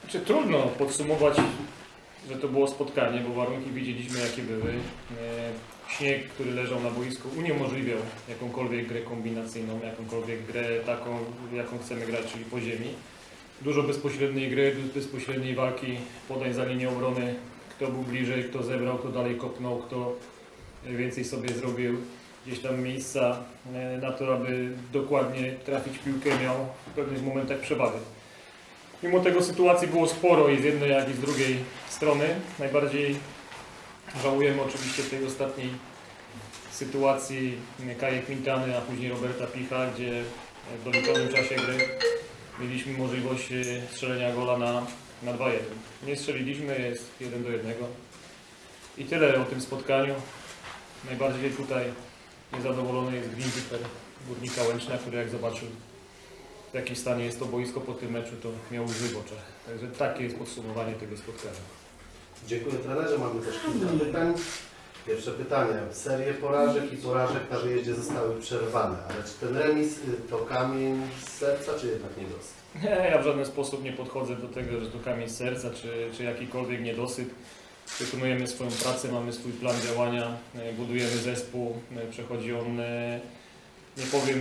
Znaczy, trudno podsumować, że to było spotkanie, bo warunki widzieliśmy jakie były. Śnieg, który leżał na boisku, uniemożliwiał jakąkolwiek grę kombinacyjną, jakąkolwiek grę taką, jaką chcemy grać, czyli po ziemi. Dużo bezpośredniej gry, bezpośredniej walki, podań za linią obrony, kto był bliżej, kto zebrał, kto dalej kopnął, kto więcej sobie zrobił. Gdzieś tam miejsca na to, aby dokładnie trafić piłkę, miał w pewnych momentach przewagę. Mimo tego sytuacji było sporo i z jednej, jak i z drugiej strony. Najbardziej żałujemy oczywiście tej ostatniej sytuacji Kaje Quintany, a później Roberta Picha, gdzie w doliczonym czasie gry mieliśmy możliwość strzelenia gola na 2-1. Nie strzeliliśmy, jest 1-1. I tyle o tym spotkaniu. Najbardziej tutaj niezadowolony jest Grindyfer, Górnika Łęczna, który jak zobaczył, w jakim stanie jest to boisko po tym meczu, to miał łzy w oczach. Także takie jest podsumowanie tego spotkania. Dziękuję trenerze. Mamy też kilka pytań. Pierwsze pytanie. Serie porażek i porażek na wyjeździe zostały przerwane, ale czy ten remis to kamień z serca, czy jednak niedosyt? Nie, ja w żaden sposób nie podchodzę do tego, że to kamień z serca, czy jakikolwiek niedosyt. Wykonujemy swoją pracę, mamy swój plan działania, budujemy zespół, przechodzi on, nie powiem,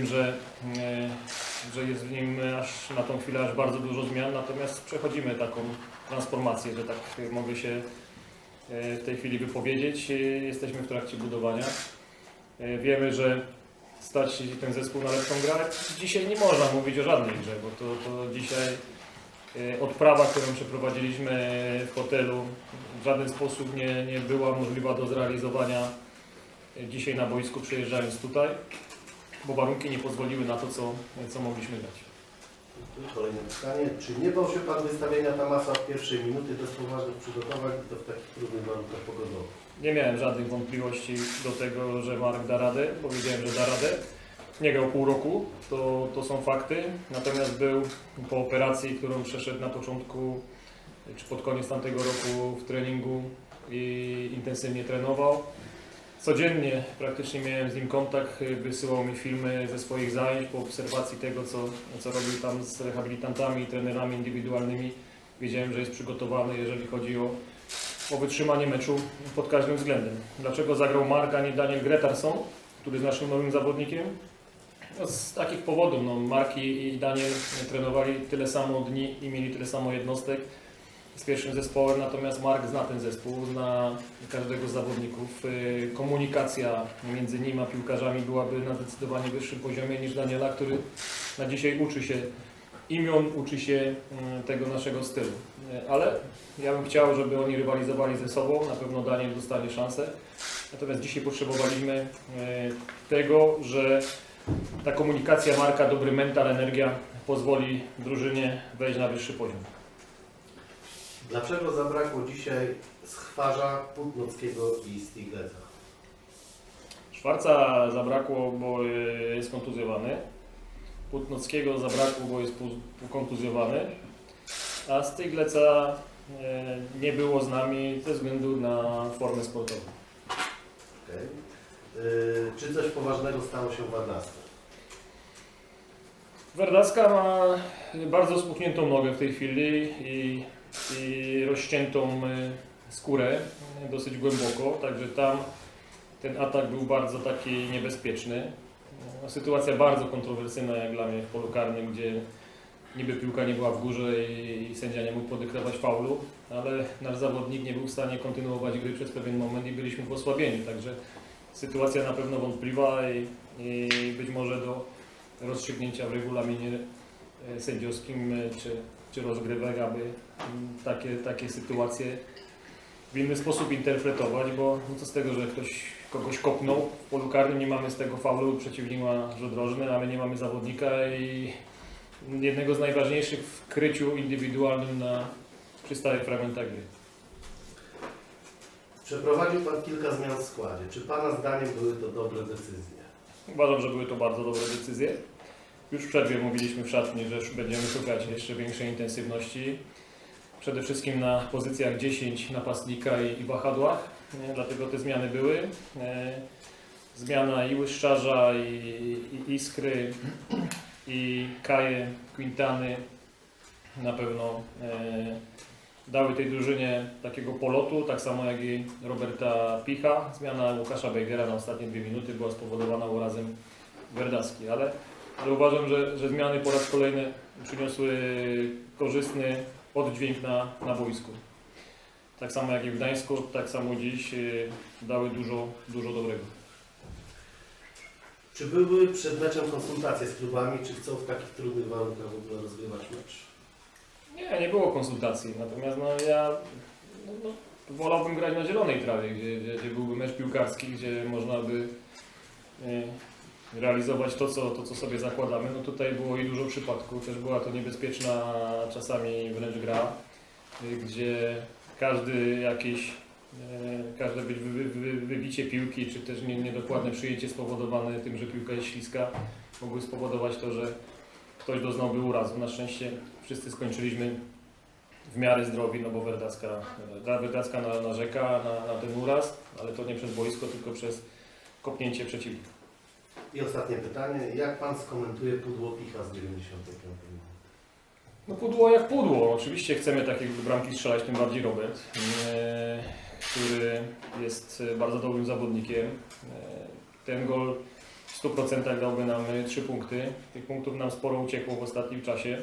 że jest w nim aż na tą chwilę aż bardzo dużo zmian, natomiast przechodzimy taką transformację, że tak mogę się w tej chwili wypowiedzieć. Jesteśmy w trakcie budowania. Wiemy, że stać ten zespół na lepszą grę. Dzisiaj nie można mówić o żadnej grze, bo to dzisiaj odprawa, którą przeprowadziliśmy w hotelu, w żaden sposób nie była możliwa do zrealizowania dzisiaj na boisku, przyjeżdżając tutaj, bo warunki nie pozwoliły na to, co mogliśmy dać. Kolejne pytanie. Czy nie bał się Pan wystawienia Tamasa w pierwszej minuty bez poważnych przygotowań i to w takich trudnych warunkach pogodowych? Nie miałem żadnych wątpliwości do tego, że Marek da radę, bo wiedziałem, że da radę. Nie grał pół roku, to są fakty, natomiast był po operacji, którą przeszedł na początku, czy pod koniec tamtego roku w treningu i intensywnie trenował. Codziennie praktycznie miałem z nim kontakt, wysyłał mi filmy ze swoich zajęć po obserwacji tego, co robił tam z rehabilitantami, trenerami indywidualnymi. Wiedziałem, że jest przygotowany, jeżeli chodzi o wytrzymanie meczu pod każdym względem. Dlaczego zagrał Mark, a nie Daniel Gretarsson, który jest naszym nowym zawodnikiem? No, z takich powodów. No, Mark i Daniel trenowali tyle samo dni i mieli tyle samo jednostek z pierwszym zespołem, natomiast Mark zna ten zespół, zna każdego z zawodników. Komunikacja między nim a piłkarzami byłaby na zdecydowanie wyższym poziomie niż Daniela, który na dzisiaj uczy się imion, uczy się tego naszego stylu. Ale ja bym chciał, żeby oni rywalizowali ze sobą, na pewno Daniel dostanie szansę. Natomiast dzisiaj potrzebowaliśmy tego, że ta komunikacja Marka, dobry mental, energia pozwoli drużynie wejść na wyższy poziom. Dlaczego zabrakło dzisiaj Schwarza, Płótnockiego i Stigleca? Szwarca zabrakło, bo jest kontuzjowany. Płótnockiego zabrakło, bo jest kontuzjowany. A Stigleca nie było z nami ze względu na formę sportową. Okay. Czy coś poważnego stało się w Warnasce? Warnaska ma bardzo spuchniętą nogę w tej chwili i rozciętą skórę dosyć głęboko, także tam ten atak był bardzo taki niebezpieczny. Sytuacja bardzo kontrowersyjna jak dla mnie w polu karnym, gdzie niby piłka nie była w górze i sędzia nie mógł podykrywać faulu, ale nasz zawodnik nie był w stanie kontynuować gry przez pewien moment i byliśmy w osłabieniu, także sytuacja na pewno wątpliwa i być może do rozstrzygnięcia w regulaminie sędziowskim czy rozgrywek, aby takie sytuacje w inny sposób interpretować, bo co z tego, że ktoś kogoś kopnął w polu karnym, nie mamy z tego faulu, przeciwnik ma rzut rożny, a my nie mamy zawodnika i jednego z najważniejszych w kryciu indywidualnym przy stałych fragmentach gry. Przeprowadził Pan kilka zmian w składzie. Czy Pana zdaniem były to dobre decyzje? Uważam, że były to bardzo dobre decyzje. Już w przerwie mówiliśmy w szatni, że będziemy szukać jeszcze większej intensywności. Przede wszystkim na pozycjach 10 napastnika i wahadłach, dlatego te zmiany były. Zmiana i Łyszczarza, i Iskry, i Kaje, Quintany na pewno dały tej drużynie takiego polotu, tak samo jak i Roberta Picha. Zmiana Łukasza Bejgera na ostatnie 2 minuty była spowodowana urazem Verdaski, ale uważam, że zmiany po raz kolejny przyniosły korzystny oddźwięk na boisku. Tak samo jak i w Gdańsku, tak samo dziś dały dużo dobrego. Czy były przed meczem konsultacje z klubami, czy chcą w takich trudnych warunkach w ogóle rozgrywać mecz? Nie było konsultacji, natomiast ja wolałbym grać na zielonej trawie, gdzie byłby mecz piłkarski, gdzie można by realizować to, co sobie zakładamy. No tutaj było i dużo przypadków, też była to niebezpieczna czasami wręcz gra, gdzie każde wybicie piłki, czy też niedokładne przyjęcie spowodowane tym, że piłka jest śliska, mogły spowodować to, że ktoś doznałby urazu. Na szczęście wszyscy skończyliśmy w miarę zdrowi, no bo Verdacka narzeka na ten uraz, ale to nie przez boisko, tylko przez kopnięcie przeciwnika. I ostatnie pytanie, jak Pan skomentuje pudło Picha z 95 minuty? No pudło jak pudło. Oczywiście chcemy takie bramki strzelać, tym bardziej Robert, który jest bardzo dobrym zawodnikiem. Ten gol w 100% dałby nam 3 punkty. Tych punktów nam sporo uciekło w ostatnim czasie.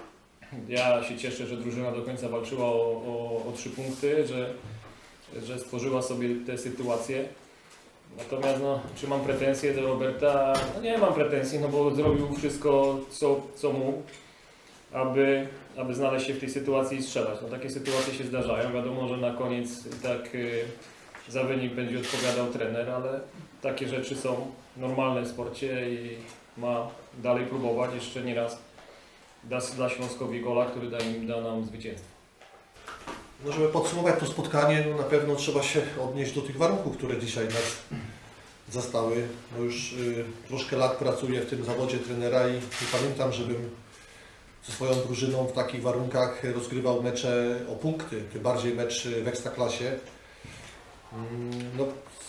Ja się cieszę, że drużyna do końca walczyła o 3 punkty, że stworzyła sobie tę sytuację. Natomiast czy mam pretensje do Roberta? No nie mam pretensji, no bo zrobił wszystko, co mógł, aby znaleźć się w tej sytuacji i strzelać. No takie sytuacje się zdarzają. Wiadomo, że na koniec tak za wynik będzie odpowiadał trener, ale takie rzeczy są normalne w sporcie i ma dalej próbować. Jeszcze nie raz da Śląskowi gola, który da nam zwycięstwo. No, żeby podsumować to spotkanie, no na pewno trzeba się odnieść do tych warunków, które dzisiaj nas zastały. No już troszkę lat pracuję w tym zawodzie trenera i nie pamiętam, żebym ze swoją drużyną w takich warunkach rozgrywał mecze o punkty, tym bardziej mecz w Ekstraklasie. No,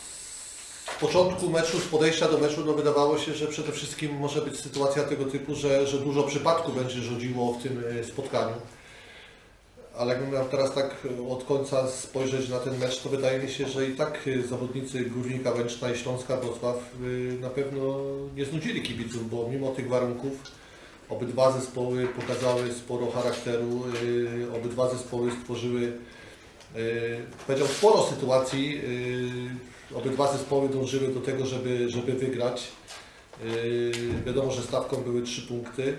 z początku meczu, z podejścia do meczu, no wydawało się, że przede wszystkim może być sytuacja tego typu, że dużo przypadków będzie rządziło w tym spotkaniu. Ale jakbym miał teraz tak od końca spojrzeć na ten mecz, to wydaje mi się, że i tak zawodnicy Górnika Łęczna i Śląska Wrocław na pewno nie znudzili kibiców, bo mimo tych warunków obydwa zespoły pokazały sporo charakteru, obydwa zespoły stworzyły, powiedział, sporo sytuacji, obydwa zespoły dążyły do tego, żeby wygrać. Wiadomo, że stawką były 3 punkty.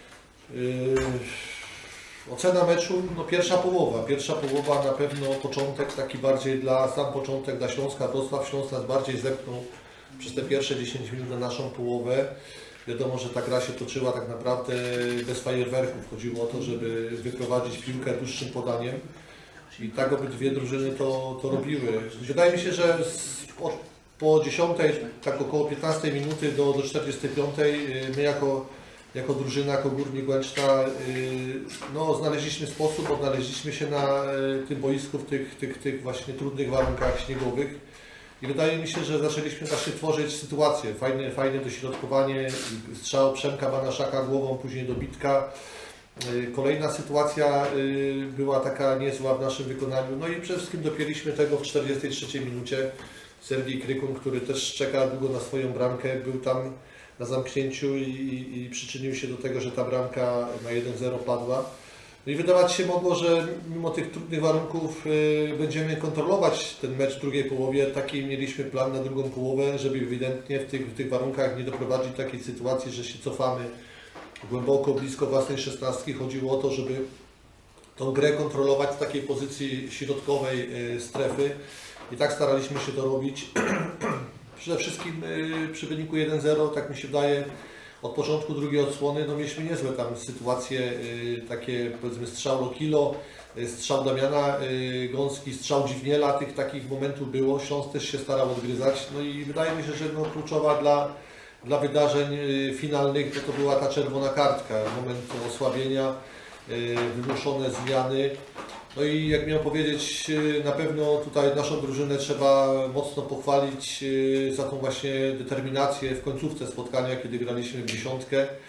Ocena meczu, no pierwsza połowa na pewno początek taki bardziej sam początek dla Śląska Wrocław. Śląsk nas bardziej zepchnął przez te pierwsze 10 minut na naszą połowę. Wiadomo, że ta gra się toczyła tak naprawdę bez fajerwerków. Chodziło o to, żeby wyprowadzić piłkę dłuższym podaniem i tak obydwie drużyny to robiły. Wydaje mi się, że po 10, tak około 15 minuty do 45 my jako drużyna, jako Górnik Łęczna, no, znaleźliśmy sposób, odnaleźliśmy się na tym boisku w tych właśnie trudnych warunkach śniegowych i wydaje mi się, że zaczęliśmy właśnie tworzyć sytuację. Fajne dośrodkowanie, strzał Przemka Banaszaka głową, później dobitka. Kolejna sytuacja była taka niezła w naszym wykonaniu, no i przede wszystkim dopięliśmy tego w 43 minucie. Sergiej Krykun, który też czeka długo na swoją bramkę, był tam na zamknięciu i przyczynił się do tego, że ta bramka na 1-0 padła. No i wydawać się mogło, że mimo tych trudnych warunków będziemy kontrolować ten mecz w drugiej połowie. Taki mieliśmy plan na drugą połowę, żeby ewidentnie w tych warunkach nie doprowadzić do takiej sytuacji, że się cofamy głęboko, blisko własnej 16. Chodziło o to, żeby tą grę kontrolować z takiej pozycji środkowej strefy i tak staraliśmy się to robić. Przede wszystkim przy wyniku 1-0, tak mi się wydaje, od początku drugiej odsłony, no mieliśmy niezłe tam sytuacje, takie powiedzmy strzał Lokilo, strzał Damiana Gąski, strzał Dziwniela, tych takich momentów było, Śląsk też się starał odgryzać, no i wydaje mi się, że no, kluczowa dla wydarzeń finalnych to była ta czerwona kartka, moment osłabienia, wymuszone zmiany. No i jak miałem powiedzieć, na pewno tutaj naszą drużynę trzeba mocno pochwalić za tą właśnie determinację w końcówce spotkania, kiedy graliśmy w dziesiątkę.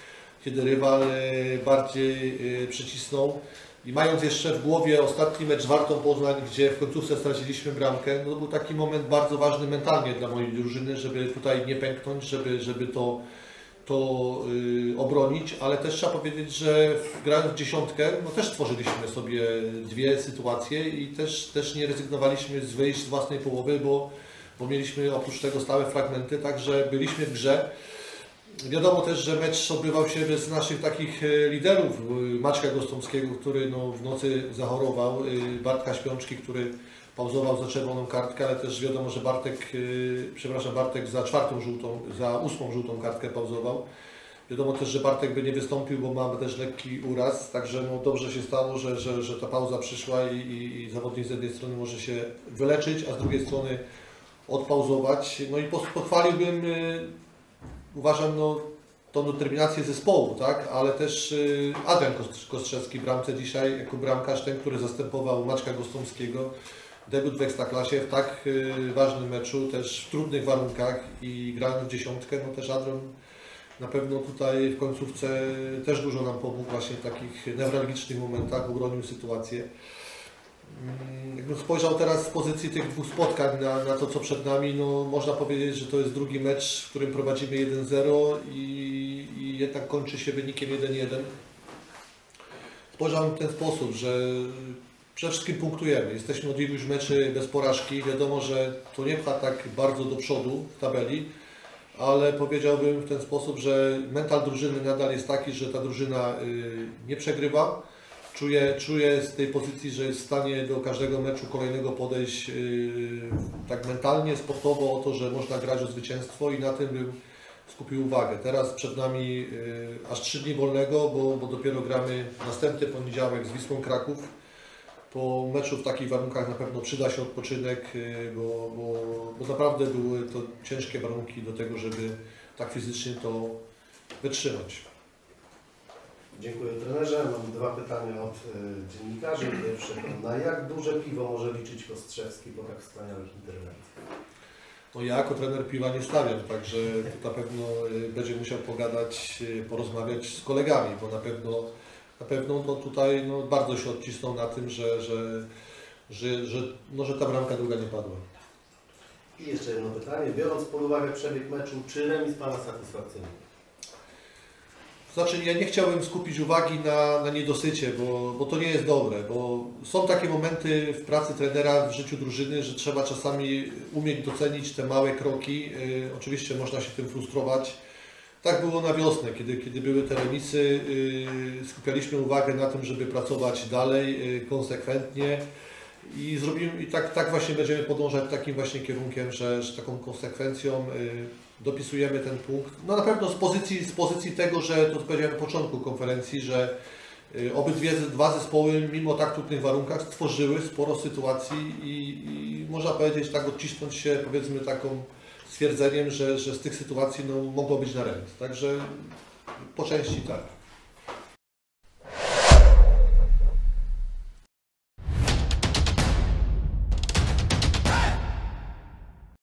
kiedy rywal bardziej przycisnął. I mając jeszcze w głowie ostatni mecz z Wartą Poznań, gdzie w końcówce straciliśmy bramkę, no to był taki moment bardzo ważny mentalnie dla mojej drużyny, żeby tutaj nie pęknąć, żeby to obronić, ale też trzeba powiedzieć, że grając w dziesiątkę, no też stworzyliśmy sobie dwie sytuacje i też nie rezygnowaliśmy z wyjść z własnej połowy, bo mieliśmy oprócz tego stałe fragmenty, także byliśmy w grze. Wiadomo też, że mecz odbywał się bez naszych takich liderów, Maćka Gostomskiego, który no, w nocy zachorował, Bartka Śpiączki, który pauzował za czerwoną kartkę, ale też wiadomo, że Bartek za 8. żółtą kartkę pauzował. Wiadomo też, że Bartek by nie wystąpił, bo mamy też lekki uraz, także no, dobrze się stało, że ta pauza przyszła i zawodnik z jednej strony może się wyleczyć, a z drugiej strony odpauzować. No i pochwaliłbym, uważam, no, tą determinację zespołu, tak? Ale też Adrian Kostrzewski w bramce dzisiaj jako bramkarz, ten, który zastępował Maćka Gostomskiego. Debiut w Ekstraklasie w tak ważnym meczu, też w trudnych warunkach i grając w dziesiątkę, no też Adrian na pewno tutaj w końcówce też dużo nam pomógł właśnie w takich newralgicznych momentach, obronił sytuację. Jakbym spojrzał teraz z pozycji tych dwóch spotkań na to, co przed nami, no można powiedzieć, że to jest drugi mecz, w którym prowadzimy 1-0 i jednak kończy się wynikiem 1-1. Spojrzałem w ten sposób, że przede wszystkim punktujemy. Jesteśmy od iluś meczy bez porażki. Wiadomo, że to nie pcha tak bardzo do przodu w tabeli, ale powiedziałbym w ten sposób, że mental drużyny nadal jest taki, że ta drużyna nie przegrywa. Czuję z tej pozycji, że jest w stanie do każdego meczu kolejnego podejść tak mentalnie, sportowo o to, że można grać o zwycięstwo i na tym bym skupił uwagę. Teraz przed nami aż 3 dni wolnego, bo dopiero gramy następny poniedziałek z Wisłą Kraków. Po meczu w takich warunkach na pewno przyda się odpoczynek, bo naprawdę były to ciężkie warunki do tego, żeby tak fizycznie to wytrzymać. Dziękuję trenerze. Mam 2 pytania od dziennikarzy. Pierwsze, na jak duże piwo może liczyć Kostrzewski po tak wspaniałych interwencjach? No ja jako trener piwa nie stawiam, także na pewno będzie musiał pogadać, porozmawiać z kolegami, bo na pewno no tutaj no bardzo się odcisnął na tym, że ta bramka druga nie padła. I jeszcze jedno pytanie. Biorąc pod uwagę przebieg meczu, czy remis Pana satysfakcjonuje? Znaczy, ja nie chciałbym skupić uwagi na niedosycie, bo to nie jest dobre, bo są takie momenty w pracy trenera, w życiu drużyny, że trzeba czasami umieć docenić te małe kroki. Oczywiście można się tym frustrować. Tak było na wiosnę, kiedy były te remisy, skupialiśmy uwagę na tym, żeby pracować dalej, konsekwentnie i tak właśnie będziemy podążać takim właśnie kierunkiem, że taką konsekwencją dopisujemy ten punkt. No na pewno z pozycji tego, że to powiedziałem na początku konferencji, że dwa zespoły mimo tak trudnych warunkach stworzyły sporo sytuacji i można powiedzieć tak odcisnąć się powiedzmy taką stwierdzeniem, że z tych sytuacji no, mogło być na remis. Także po części tak.